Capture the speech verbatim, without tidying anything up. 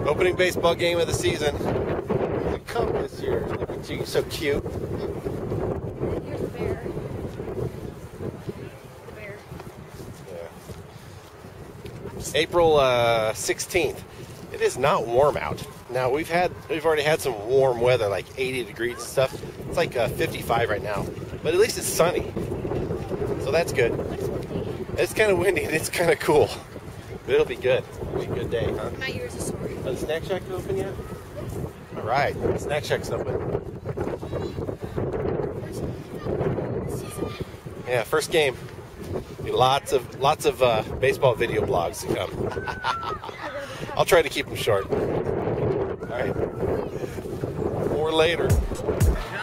Opening baseball game of the season. The Cub this year. Look at you, so cute. Here's the bear. The bear. Yeah. April uh, sixteenth. It is not warm out. Now we've had we've already had some warm weather, like eighty degrees and stuff. It's like uh, fifty-five right now, but at least it's sunny, so that's good. It's kind of windy and it's kind of cool, but it'll be good. It'll be a good day, huh? My ears are sore. Are the snack shacks open yet? All right, snack shack's open. Yeah, first game. Be lots of lots of uh, baseball video blogs to come. I'll try to keep them short. All right, more later.